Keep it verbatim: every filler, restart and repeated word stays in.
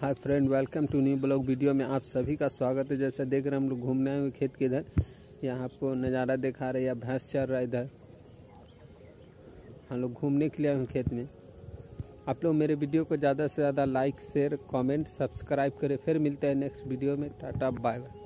Hi friend, welcome to new blog video में आप सभी का स्वागत है। जैसा देख रहे हैं हम लोग घूमने आए हुए खेत के इधर। यहाँ आपको नज़ारा दिखा रहे हैं, भैंस चर रहा है इधर। हम लोग घूमने के लिए आए हुए खेत में। आप लोग मेरे वीडियो को ज़्यादा से ज़्यादा लाइक शेयर कमेंट सब्सक्राइब करें। फिर मिलते हैं नेक्स्ट वीडियो में। Tata bye bye.